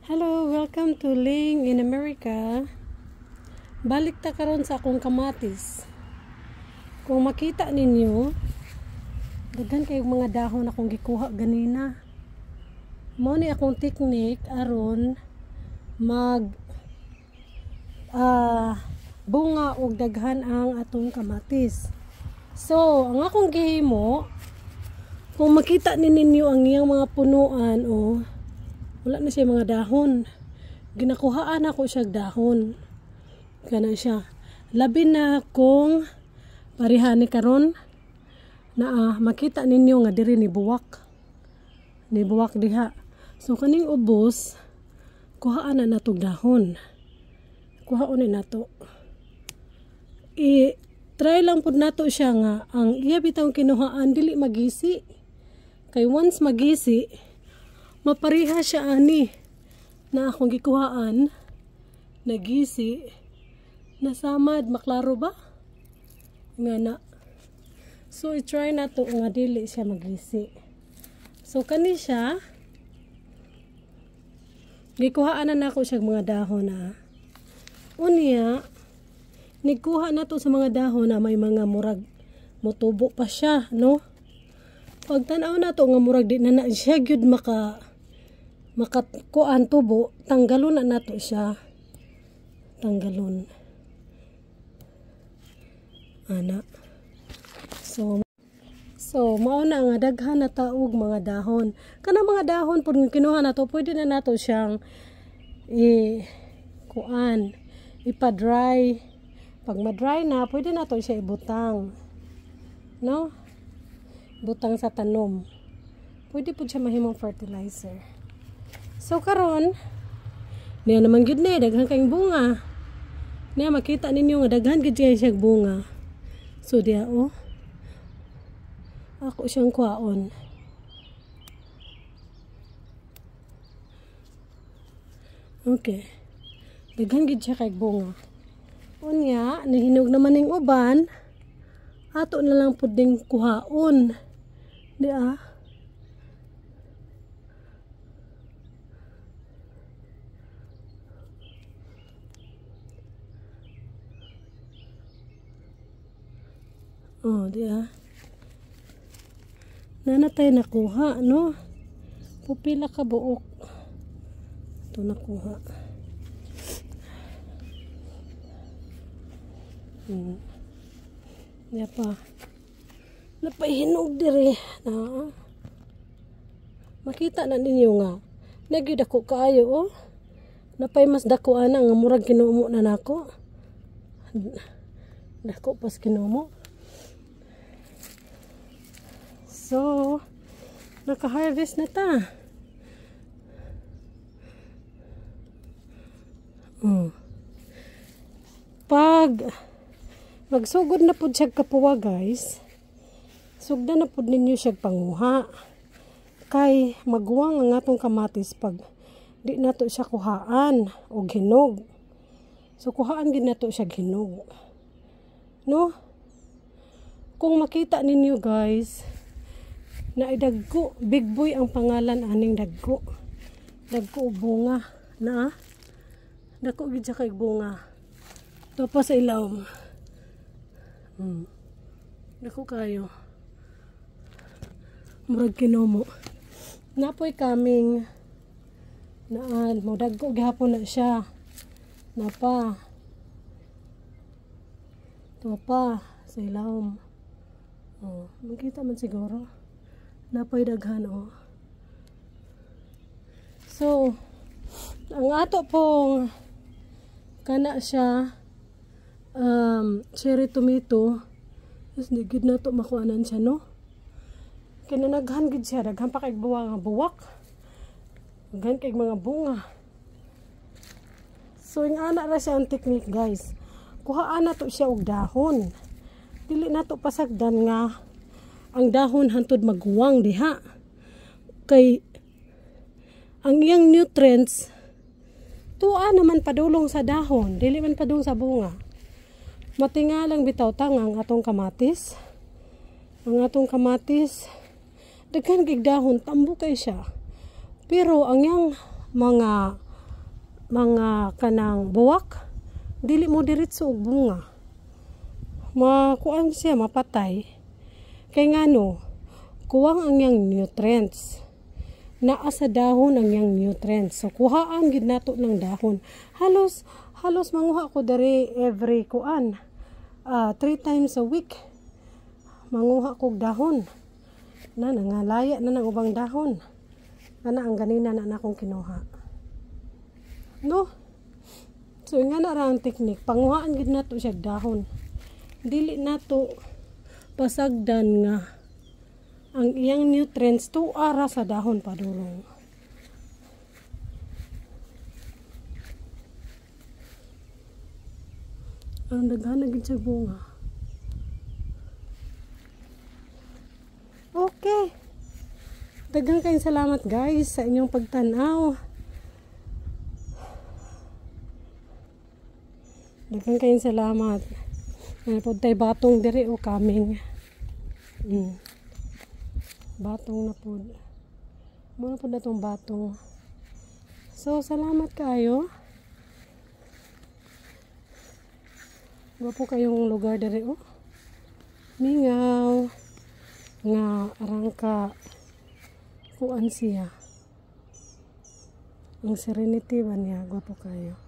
Hello, welcome to Ling in America. Balik ta karon sa akong kamatis. Kung makita ninyo, daghan kay mga dahon akong gikuha ganina. Mao ni akong technique aron mag bunga og daghan ang atong kamatis. So, ang akong gihimo, kung makita ninyo ang iyang mga punuan wala na siya mga dahon. Ginakuhaan ako siya dahon. Kana siya. Labi na kung parihani karon na makita ninyo nga diri ni buwak. Ni buwak diha. So kaning ubos kuhaan na nato dahon. Kuhaon ni nato. Try lang pud nato siya nga ang iya bitaw kinuhaan dili magisi. Kay once magisi mapariha siya ani na akong gikuhaan nagisi nasamad maklaro ba nga na. So i-try na to nga dili siya magisi. So kani siya gikuhaan na nako siya mga dahon unya nigkuha na to sa mga dahon na may mga murag motubo pa siya no. Pag tanaw na to nga murag di na siya gyud makakuan tubo, tanggalon na nato siya. Tanggalon. Ana. So mao na nga daghan na taog mga dahon. Kana mga dahon pud kinuha nato, pwede na nato siyang ipa-dry. Pag ma-dry na, pwede nato siya ibutang. No? Butang sa tanom. Pwede pud siya mahimong fertilizer. So karon niya naman gyud ni daghan kayong bunga. Niya makita ninyo nga daghan gyud siya bunga. So diya ako siyang kuhaon. Okay. Daghan gyud siya kay bunga. Unya nahinog naman ning uban. Ato na lang pud ding kuhaon. Diya. Diya. Nanatay nakuha, no? Pupila ka buok. Ito nakuha. Diya pa. Napahinog diri. Makita na ninyo nga. Nagyud ako kaayo, Napay mas dako ana nga murag kinumo na nako. Dako pas kinumo. So, naka-harvest na ta. Pag magsugod na pud siya kapuwa guys, sugda na pud ninyo siya panguha. Kay magwang ang atong kamatis pag di nato siya kuhaan o hinog. So kuhaan gid nato siya hinog. No? Kung makita ninyo guys, na dagko, big boy ang pangalan aning dagko. Dagko bunga na. Dagko gid siya kay bunga. Ito pa sa ilawom. Dagko kayo. Murag kinomo. Napoy kaming naan mo dagko gihapon na siya. Napa. Ito pa sa ilawom. Makita man siguro. Napay daghan So ang ato pong kana siya cherry tomato is digid na to makuanan siya no. Kinanaghan gid siya daghan pa kay buwak. Daghan kay mga bunga. So yung ana ra siya ang technique guys. Kuhaan na to siya og dahon. Dili na to pasagdan nga ang dahon hantod magwang diha. Kay ang iyang nutrients tuwa naman padulong sa dahon, dili man padung sa bunga. Matingalang bitaw tangang atong kamatis. Ang atong kamatis daghan gig dahon, tambo kay siya. Pero ang yang mga mga kanang buwak, dili mo diretso og bunga. Makuan siya mapatay. Kay ngano, kuwang ang yang nutrients. Naa sa dahon ang yang nutrients. So kuhaan gid nato ng dahon. Halos manguha ko diri every 3 times a week. Manguha kog dahon. Nangalaya na ng ubang dahon. Ang ganina na akong kinuha. No? So nga na ra ang teknik. Panguhaan gid nato siya dahon. Dili nato pasagdan nga ang iyang nutrients ara sa dahon padulong. Ang daghan gid sa bunga. Okay. Daghang kayong salamat guys sa inyong pagtanaw. Daghang kayong salamat. Napod tay batong diri o kaming. Batong na po. Muna po na itong batong. So, salamat kayo. Gwapo kayong lugar dere o. Mingaw. Nga arangka. Kuan siya. Ang serenity ba niya. Gwapo kayo.